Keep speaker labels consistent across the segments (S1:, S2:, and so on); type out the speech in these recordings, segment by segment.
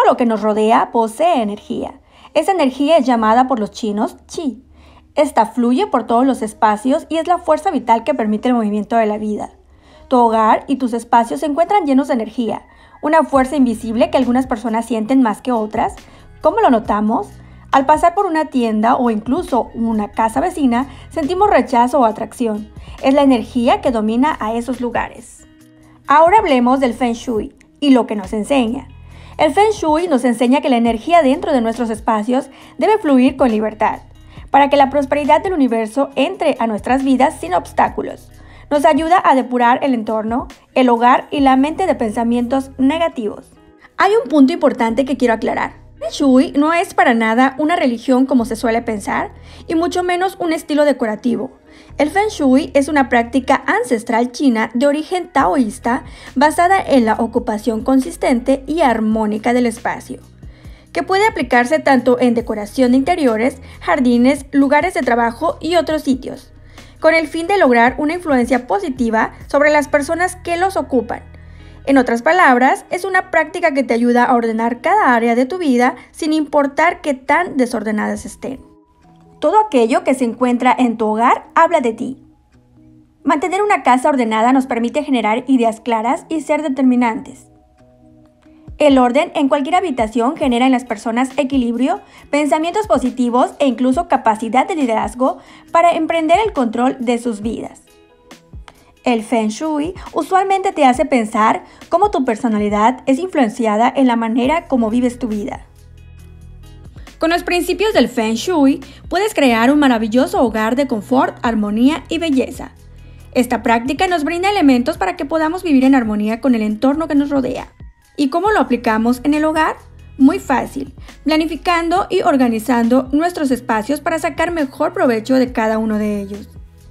S1: lo que nos rodea posee energía. Esa energía es llamada por los chinos Qi. Esta fluye por todos los espacios y es la fuerza vital que permite el movimiento de la vida. Tu hogar y tus espacios se encuentran llenos de energía, una fuerza invisible que algunas personas sienten más que otras. ¿Cómo lo notamos? Al pasar por una tienda o incluso una casa vecina, sentimos rechazo o atracción. Es la energía que domina a esos lugares. Ahora hablemos del Feng Shui y lo que nos enseña. El Feng Shui nos enseña que la energía dentro de nuestros espacios debe fluir con libertad, para que la prosperidad del universo entre a nuestras vidas sin obstáculos. Nos ayuda a depurar el entorno, el hogar y la mente de pensamientos negativos. Hay un punto importante que quiero aclarar. Feng Shui no es para nada una religión como se suele pensar, y mucho menos un estilo decorativo. El Feng Shui es una práctica ancestral china de origen taoísta basada en la ocupación consistente y armónica del espacio, que puede aplicarse tanto en decoración de interiores, jardines, lugares de trabajo y otros sitios, con el fin de lograr una influencia positiva sobre las personas que los ocupan. En otras palabras, es una práctica que te ayuda a ordenar cada área de tu vida sin importar qué tan desordenadas estén. Todo aquello que se encuentra en tu hogar habla de ti. Mantener una casa ordenada nos permite generar ideas claras y ser determinantes. El orden en cualquier habitación genera en las personas equilibrio, pensamientos positivos e incluso capacidad de liderazgo para emprender el control de sus vidas. El Feng Shui usualmente te hace pensar cómo tu personalidad es influenciada en la manera como vives tu vida. Con los principios del Feng Shui, puedes crear un maravilloso hogar de confort, armonía y belleza. Esta práctica nos brinda elementos para que podamos vivir en armonía con el entorno que nos rodea. ¿Y cómo lo aplicamos en el hogar? Muy fácil, planificando y organizando nuestros espacios para sacar mejor provecho de cada uno de ellos.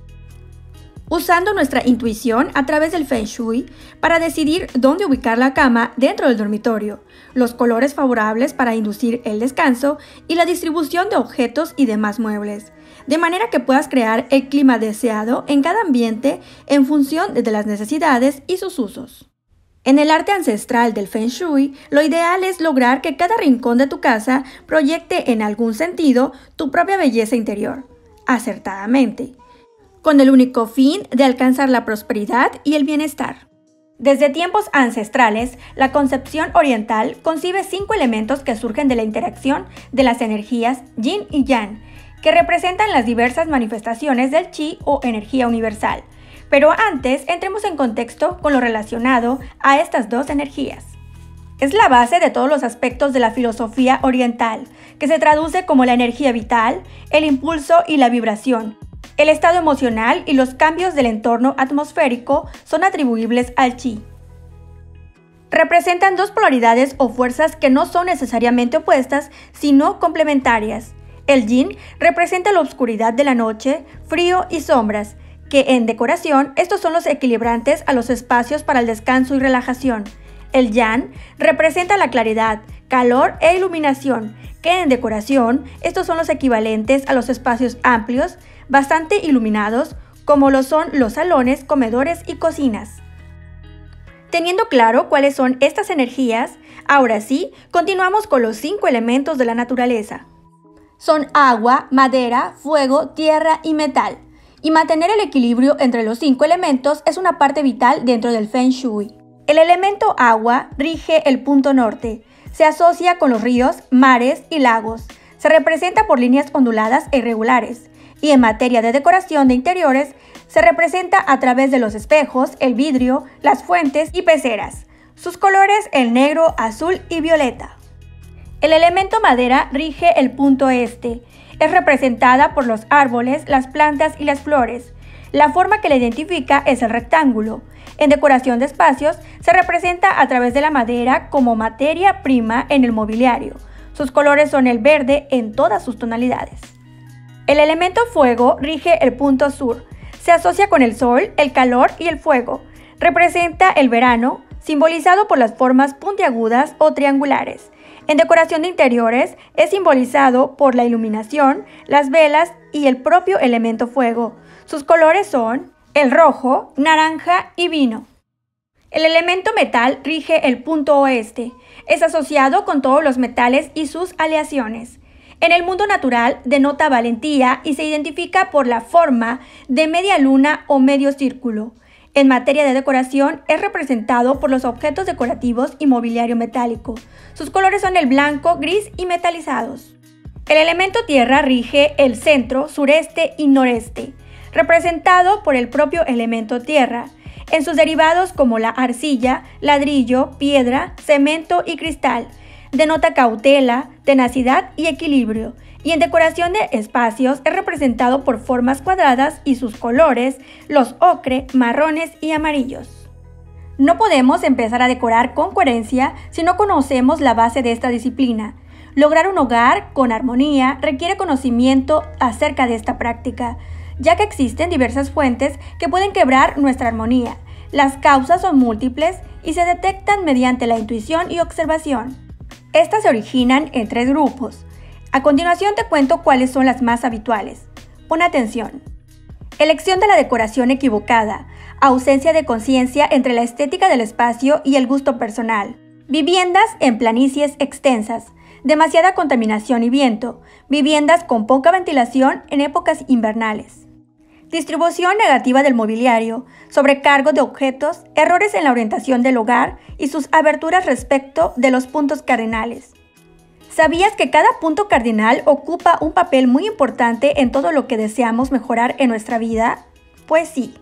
S1: Usando nuestra intuición a través del Feng Shui para decidir dónde ubicar la cama dentro del dormitorio, los colores favorables para inducir el descanso y la distribución de objetos y demás muebles, de manera que puedas crear el clima deseado en cada ambiente en función de las necesidades y sus usos. En el arte ancestral del Feng Shui, lo ideal es lograr que cada rincón de tu casa proyecte en algún sentido tu propia belleza interior, acertadamente, con el único fin de alcanzar la prosperidad y el bienestar. Desde tiempos ancestrales, la concepción oriental concibe 5 elementos que surgen de la interacción de las energías Yin y Yang, que representan las diversas manifestaciones del Qi o energía universal. Pero antes, entremos en contexto con lo relacionado a estas dos energías. Es la base de todos los aspectos de la filosofía oriental, que se traduce como la energía vital, el impulso y la vibración. El estado emocional y los cambios del entorno atmosférico son atribuibles al Qi. Representan dos polaridades o fuerzas que no son necesariamente opuestas, sino complementarias. El Yin representa la oscuridad de la noche, frío y sombras, que en decoración estos son los equilibrantes a los espacios para el descanso y relajación. El Yang representa la claridad, calor e iluminación, que en decoración estos son los equivalentes a los espacios amplios, bastante iluminados, como lo son los salones, comedores y cocinas. Teniendo claro cuáles son estas energías, ahora sí, continuamos con los 5 elementos de la naturaleza. Son agua, madera, fuego, tierra y metal. Y mantener el equilibrio entre los 5 elementos es una parte vital dentro del Feng Shui. El elemento agua rige el punto norte. Se asocia con los ríos, mares y lagos. Se representa por líneas onduladas e irregulares. Y en materia de decoración de interiores, se representa a través de los espejos, el vidrio, las fuentes y peceras. Sus colores el negro, azul y violeta. El elemento madera rige el punto este. Es representada por los árboles, las plantas y las flores. La forma que la identifica es el rectángulo. En decoración de espacios, se representa a través de la madera como materia prima en el mobiliario. Sus colores son el verde en todas sus tonalidades. El elemento fuego rige el punto sur. Se asocia con el sol, el calor y el fuego. Representa el verano, simbolizado por las formas puntiagudas o triangulares. En decoración de interiores es simbolizado por la iluminación, las velas y el propio elemento fuego. Sus colores son el rojo, naranja y vino. El elemento metal rige el punto oeste. Es asociado con todos los metales y sus aleaciones. En el mundo natural denota valentía y se identifica por la forma de media luna o medio círculo. En materia de decoración es representado por los objetos decorativos y mobiliario metálico. Sus colores son el blanco, gris y metalizados. El elemento tierra rige el centro, sureste y noreste, representado por el propio elemento tierra, en sus derivados como la arcilla, ladrillo, piedra, cemento y cristal. Denota cautela, tenacidad y equilibrio, y en decoración de espacios es representado por formas cuadradas y sus colores, los ocre, marrones y amarillos. No podemos empezar a decorar con coherencia si no conocemos la base de esta disciplina. Lograr un hogar con armonía requiere conocimiento acerca de esta práctica, ya que existen diversas fuentes que pueden quebrar nuestra armonía. Las causas son múltiples y se detectan mediante la intuición y observación. Estas se originan en 3 grupos. A continuación te cuento cuáles son las más habituales. Pon atención. Elección de la decoración equivocada. Ausencia de conciencia entre la estética del espacio y el gusto personal. Viviendas en planicies extensas. Demasiada contaminación y viento. Viviendas con poca ventilación en épocas invernales. Distribución negativa del mobiliario, sobrecargo de objetos, errores en la orientación del hogar y sus aberturas respecto de los puntos cardinales. ¿Sabías que cada punto cardinal ocupa un papel muy importante en todo lo que deseamos mejorar en nuestra vida? Pues sí.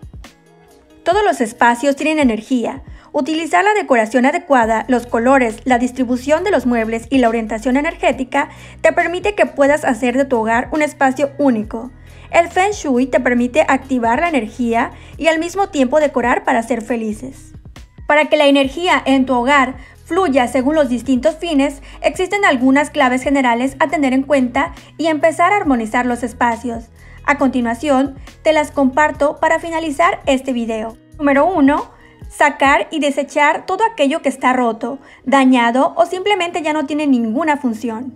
S1: Todos los espacios tienen energía. Utilizar la decoración adecuada, los colores, la distribución de los muebles y la orientación energética te permite que puedas hacer de tu hogar un espacio único. El Feng Shui te permite activar la energía y al mismo tiempo decorar para ser felices. Para que la energía en tu hogar fluya según los distintos fines, existen algunas claves generales a tener en cuenta y empezar a armonizar los espacios. A continuación, te las comparto para finalizar este video. Número 1. Sacar y desechar todo aquello que está roto, dañado o simplemente ya no tiene ninguna función.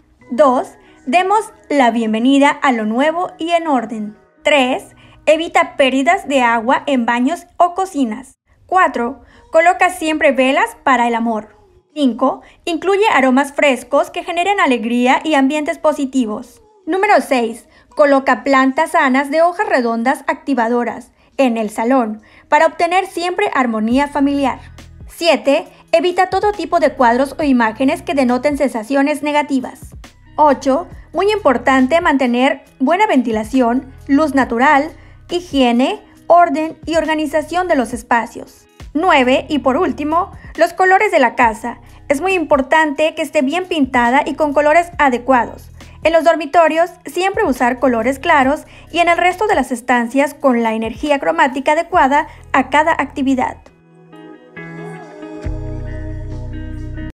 S1: 2. Demos la bienvenida a lo nuevo y en orden. 3. Evita pérdidas de agua en baños o cocinas. 4. Coloca siempre velas para el amor. 5. Incluye aromas frescos que generen alegría y ambientes positivos. Número 6. Coloca plantas sanas de hojas redondas activadoras en el salón para obtener siempre armonía familiar. 7. Evita todo tipo de cuadros o imágenes que denoten sensaciones negativas. 8. Muy importante mantener buena ventilación, luz natural, higiene, orden y organización de los espacios. 9. Y por último, los colores de la casa. Es muy importante que esté bien pintada y con colores adecuados. En los dormitorios, siempre usar colores claros y en el resto de las estancias con la energía cromática adecuada a cada actividad.